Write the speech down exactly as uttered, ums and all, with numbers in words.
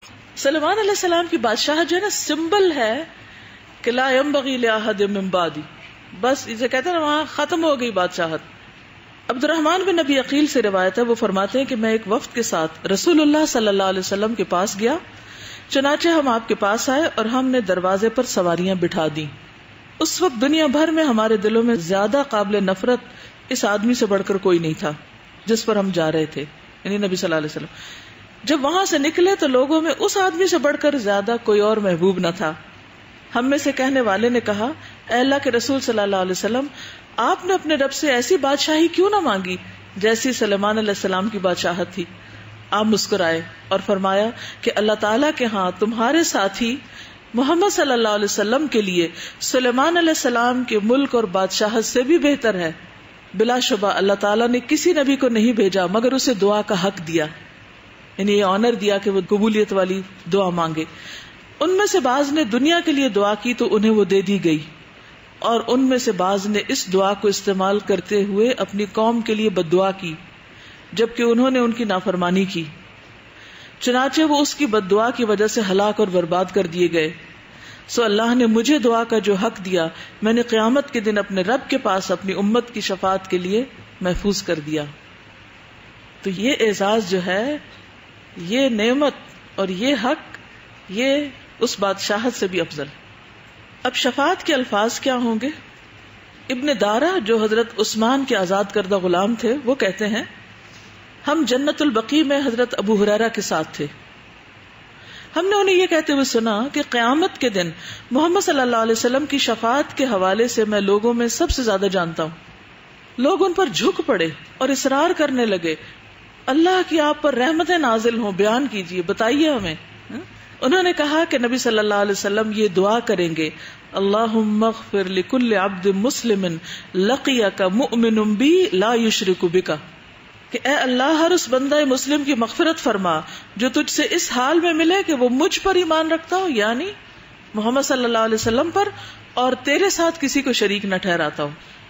سلیمان علیہ السلام کی بادشاہ جو ہے نا سمبل ہے کہ لا ينبغي لأحد من بعدی، بس اسے کہتے ہیں نا وہاں ختم ہو گئی بادشاہت. عبد الرحمن بن نبی عقیل سے روایت ہے، وہ فرماتے ہیں کہ میں ایک وفد کے ساتھ رسول اللہ صلی اللہ علیہ وسلم کے پاس گیا، چنانچہ ہم آپ کے پاس آئے اور ہم نے دروازے پر سواریاں بٹھا دی. اس وقت دنیا بھر میں ہمارے دلوں میں زیادہ قابل نفرت اس آدمی سے بڑھ کر کوئی نہیں تھا جس پر ہم جا رہے تھے، یعنی نبی صلی اللہ علیہ وسلم. جب وہاں سے نکلے تو لوگوں میں اس آدمی سے بڑھ کر زیادہ کوئی اور محبوب نہ تھا. ہم میں سے کہنے والے نے کہا، اے اللہ کے رسول صلی اللہ علیہ وسلم، آپ نے اپنے رب سے ایسی بادشاہی کیوں نہ مانگی جیسی سلیمان علیہ السلام کی بادشاہت تھی؟ آپ مسکرائے اور فرمایا کہ اللہ تعالیٰ کے ہاں تمہارے ساتھی محمد صلی اللہ علیہ وسلم کے لیے سلیمان علیہ السلام کے ملک اور بادشاہت سے بھی بہتر ہے. بلا شبہ اللہ تعالیٰ نے کسی نبی کو نہیں بھیجا مگر اسے دعا کا حق دیا، یعنی یہ آنر دیا کہ وہ قبولیت والی دعا مانگے. ان میں سے بعض نے دنیا کے لیے دعا کی تو انہیں وہ دے دی گئی، اور ان میں سے بعض نے اس دعا کو استعمال کرتے ہوئے اپنی قوم کے لیے بد دعا کی جبکہ انہوں نے ان کی نافرمانی کی. چنانچہ وہ اس کی بد دعا کی وجہ سے ہلاک اور برباد کر دیے گئے. سو اللہ نے مجھے دعا کا جو حق دیا میں نے قیامت کے دن اپنے رب کے پاس اپنی امت کی شفاعت کے لیے محفوظ کر دیا. تو یہ اعزاز جو ہے، یہ نعمت اور یہ حق، یہ اس بادشاہت سے بھی افضل. اب شفاعت کے الفاظ کیا ہوں گے؟ ابن دارہ جو حضرت عثمان کے آزاد کردہ غلام تھے وہ کہتے ہیں، ہم جنت البقیع میں حضرت ابو ہریرہ کے ساتھ تھے. ہم نے انہیں یہ کہتے ہوئے سنا کہ قیامت کے دن محمد صلی اللہ علیہ وسلم کی شفاعت کے حوالے سے میں لوگوں میں سب سے زیادہ جانتا ہوں. لوگ ان پر جھک پڑے اور اصرار کرنے لگے، اللہ کی آپ پر رحمتیں نازل ہوں، بیان کیجئے، بتائیے ہمیں. انہوں نے کہا کہ نبی صلی اللہ علیہ وسلم یہ دعا کریں گے، اللہم اغفر لکل عبد مسلم لقیک مؤمن بی لا یشرک بک، کہ اے اللہ ہر اس بندہ مسلم کی مغفرت فرما جو تجھ سے اس حال میں ملے کہ وہ مجھ پر ایمان رکھتا ہو، یعنی محمد صلی اللہ علیہ وسلم پر، اور تیرے ساتھ کسی کو شریک نہ ٹھہراتا ہو.